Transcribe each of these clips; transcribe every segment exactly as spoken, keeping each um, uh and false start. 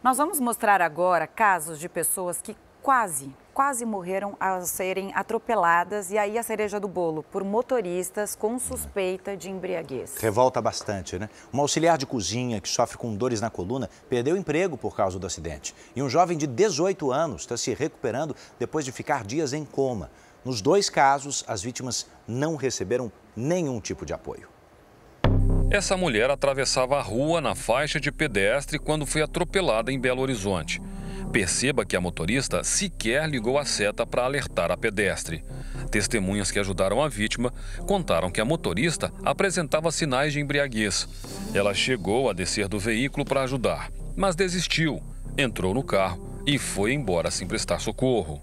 Nós vamos mostrar agora casos de pessoas que quase, quase morreram ao serem atropeladas e aí a cereja do bolo por motoristas com suspeita de embriaguez. Revolta bastante, né? Uma auxiliar de cozinha que sofre com dores na coluna perdeu o emprego por causa do acidente. E um jovem de dezoito anos está se recuperando depois de ficar dias em coma. Nos dois casos, as vítimas não receberam nenhum tipo de apoio. Essa mulher atravessava a rua na faixa de pedestre quando foi atropelada em Belo Horizonte. Perceba que a motorista sequer ligou a seta para alertar a pedestre. Testemunhas que ajudaram a vítima contaram que a motorista apresentava sinais de embriaguez. Ela chegou a descer do veículo para ajudar, mas desistiu, entrou no carro e foi embora sem prestar socorro.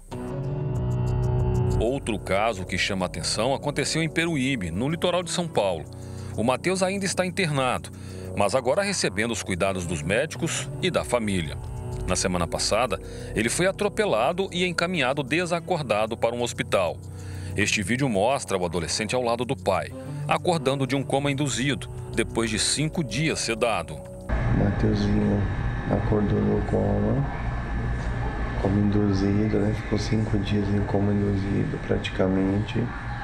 Outro caso que chama a atenção aconteceu em Peruíbe, no litoral de São Paulo. O Matheus ainda está internado, mas agora recebendo os cuidados dos médicos e da família. Na semana passada, ele foi atropelado e encaminhado desacordado para um hospital. Este vídeo mostra o adolescente ao lado do pai, acordando de um coma induzido, depois de cinco dias sedado. O Matheusinho acordou no coma, coma induzido, né? Ficou cinco dias em coma induzido praticamente.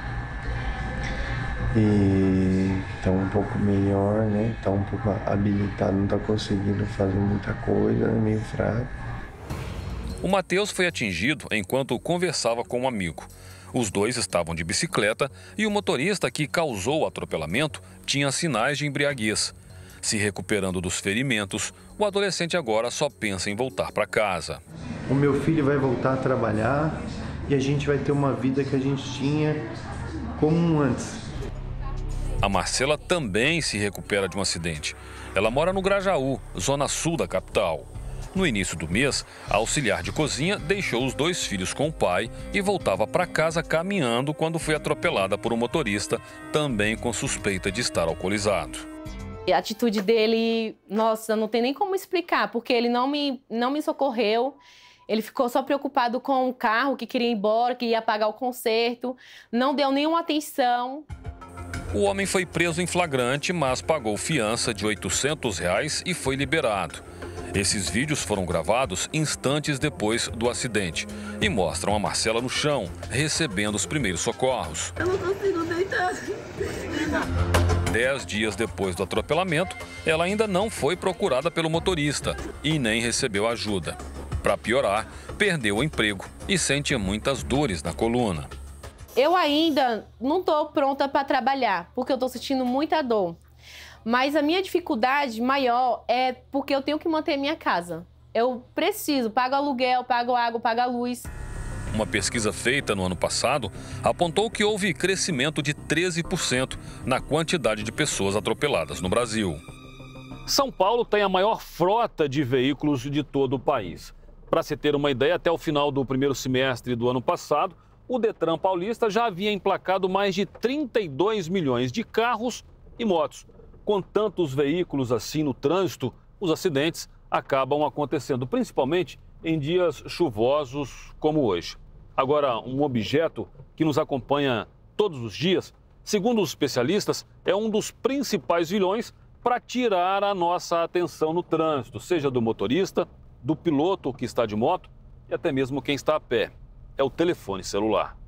E está um pouco melhor, né? Está um pouco habilitado, não está conseguindo fazer muita coisa, né? Meio fraco. O Matheus foi atingido enquanto conversava com um amigo. Os dois estavam de bicicleta e o motorista que causou o atropelamento tinha sinais de embriaguez. Se recuperando dos ferimentos, o adolescente agora só pensa em voltar para casa. O meu filho vai voltar a trabalhar e a gente vai ter uma vida que a gente tinha como antes. A Marcela também se recupera de um acidente. Ela mora no Grajaú, zona sul da capital. No início do mês, a auxiliar de cozinha deixou os dois filhos com o pai e voltava para casa caminhando quando foi atropelada por um motorista, também com suspeita de estar alcoolizado. A atitude dele, nossa, não tem nem como explicar, porque ele não me, não me socorreu. Ele ficou só preocupado com o carro, que queria ir embora, que ia pagar o conserto, não deu nenhuma atenção. O homem foi preso em flagrante, mas pagou fiança de oitocentos reais e foi liberado. Esses vídeos foram gravados instantes depois do acidente e mostram a Marcela no chão, recebendo os primeiros socorros. Eu não consigo deitar. Dez dias depois do atropelamento, ela ainda não foi procurada pelo motorista e nem recebeu ajuda. Para piorar, perdeu o emprego e sente muitas dores na coluna. Eu ainda não estou pronta para trabalhar, porque eu estou sentindo muita dor. Mas a minha dificuldade maior é porque eu tenho que manter minha casa. Eu preciso, pago aluguel, pago água, pago a luz. Uma pesquisa feita no ano passado apontou que houve crescimento de treze por cento na quantidade de pessoas atropeladas no Brasil. São Paulo tem a maior frota de veículos de todo o país. Para se ter uma ideia, até o final do primeiro semestre do ano passado, o Detran paulista já havia emplacado mais de trinta e dois milhões de carros e motos. Com tantos veículos assim no trânsito, os acidentes acabam acontecendo, principalmente em dias chuvosos como hoje. Agora, um objeto que nos acompanha todos os dias, segundo os especialistas, é um dos principais vilões para tirar a nossa atenção no trânsito, seja do motorista, do piloto que está de moto e até mesmo quem está a pé. É o telefone celular.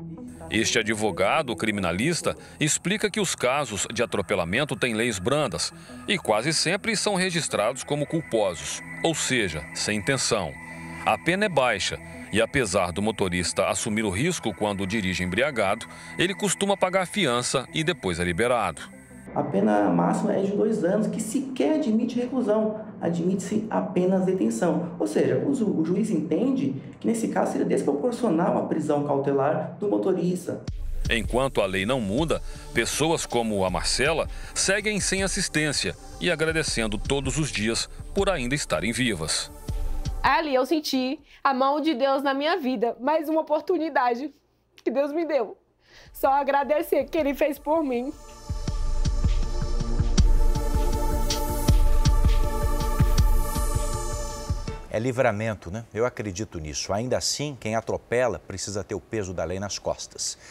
Este advogado criminalista explica que os casos de atropelamento têm leis brandas e quase sempre são registrados como culposos, ou seja, sem intenção. A pena é baixa e, apesar do motorista assumir o risco quando dirige embriagado, ele costuma pagar fiança e depois é liberado. A pena máxima é de dois anos, que sequer admite reclusão, admite-se apenas detenção. Ou seja, o, ju o juiz entende que nesse caso seria desproporcional a prisão cautelar do motorista. Enquanto a lei não muda, pessoas como a Marcela seguem sem assistência e agradecendo todos os dias por ainda estarem vivas. Ali eu senti a mão de Deus na minha vida, mais uma oportunidade que Deus me deu. Só agradecer o que Ele fez por mim. É livramento, né? Eu acredito nisso. Ainda assim, quem atropela precisa ter o peso da lei nas costas.